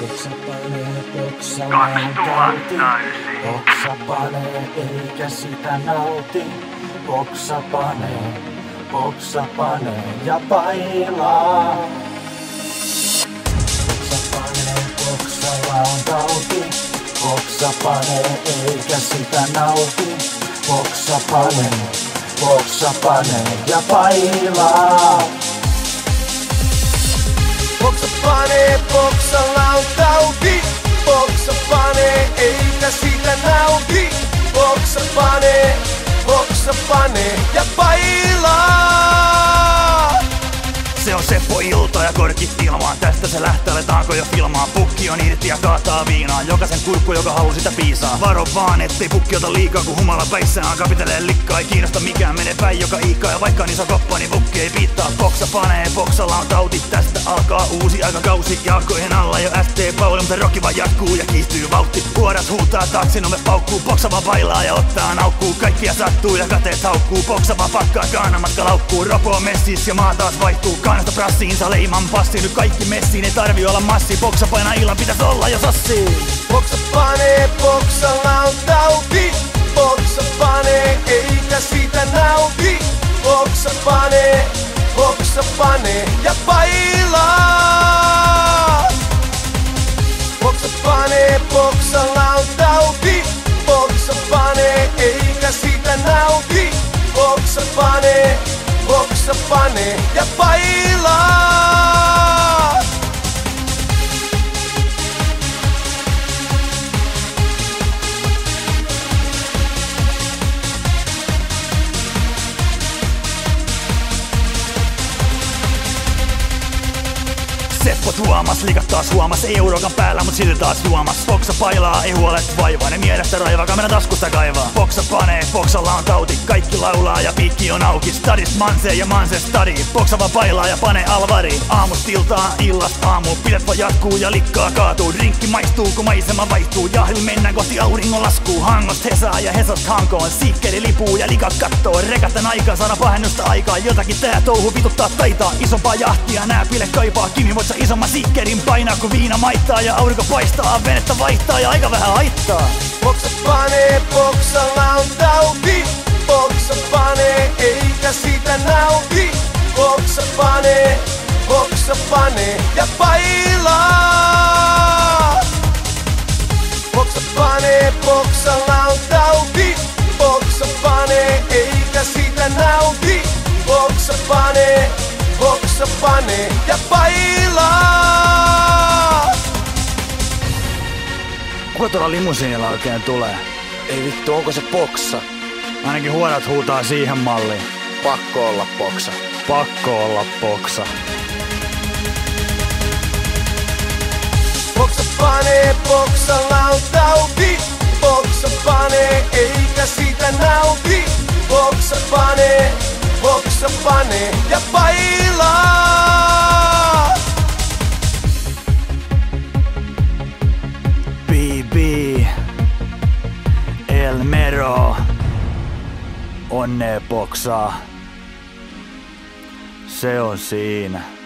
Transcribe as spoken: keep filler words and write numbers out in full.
Boksa panee, boksa tauti. Boksa panee, eikä sitä nauti. Boksa panee, boksa panee ja pailaa. Boksa panee, boksalla on tauti. Boksa panee, eikä sitä nauti. Boksa panee, boksa panee ja pailaa. Boksa panee, boksalla on tauti. Boksa panee, eikä sitä nauti. Boksa panee, boksa panee ja pailaa. Se on Seppo-ilta ja korkit ilmaan. Tästä se lähtee, aletaanko jo filmaa. Pukki on irti ja kaataa viinaa. Jokaisen kurkku, joka haluu sitä piisaa. Varo vaan, ettei pukki ota liikaa, kun humala päissään kapitelee likkaa. Ei kiinnosta mikään, menee päin joka iikkaa. Ja vaikka on iso koppa, niin pukki ei piittaa. Boksa panee, boksalla on tauti. Tästä alkaa uusi aikakausi. Jalkojen alla jo S T Pauli, mutta rokki vaan jatkuu ja kiihtyy vauhti. Kuorat huutaa, taksinome paukkuu. Boksa vaan bailaa ja ottaa naukkuu. Kaikkia sattuu ja kateet haukkuu. Boksa vaan pakkaa, kaanamatka laukkuu. Ropo on messis ja maa taas vaihtuu. Kannasta prassiinsa leiman passi. Nyt kaikki messiin, ei tarvi olla massi. Boksa painaa illan, pitäis olla jo sassi. Boksa panee, boksalla on tauti. Boksa panee, eikä sitä nauti. Boksa panee, boksa panee ja pailaa. Boksa panee, boksalla on tauti. Boksa panee, eikä sitä nauti. Boksa panee, boksa panee ja pailaa. Seppo tuomas, liikat taas huomas. Ei eurokan päällä, mut silti taas juomas. Boksa pailaa, ei huolet vaivaa. Ne mielestä raivaa, kamera taskusta kaivaa. Boksa panee, boksalla on tauti. Kaikki laulaa ja piikki on auki. Stadist manse ja manse stadi. Boksa vaan pailaa ja pane alvari. Aamust iltaan, illast aamu. Pidet vaan jatkuu ja likkaa kaatuu. Drinkki maistuu, kun maisema vaihtuu. Jahli mennään kohti auringon laskuu. Hangost Hesaa ja Hesast Hankoon. Siikkeri lipuu ja likat kattoo. Rekatten aikaa, saada pahennusta aikaa. Jotakin tää touhu vituttaa taitaa. Isompaa jahtia, nää pile kaipaa. Kimi voit sä isomman siikkerin painaa, kun viina maittaa ja aurinko paistaa. Venettä vaihtaa ja aika vähän haittaa. Boksa panee, boksalla on tauti. Boksa panee, eikä sitä nauti. Boksa panee, boksa panee ja pailaa. Boksa panee, boksalla on tauti. Boksa panee, eikä sitä nauti. Boksa panee, boksa panee ja pailaa. Kuka tuolla limusiinilla oikein tulee? Ei vittu, onko se boksa? Ainakin huorat huutaa siihen malliin. Pakko olla boksa. Pakko olla boksa. Boksa panee, boksalla on tauti. Boksa panee, eikä sitä nauti. Boksa panee, boksa panee ja pailaa. B B El Mero. Onnea boksaa. Se on siinä.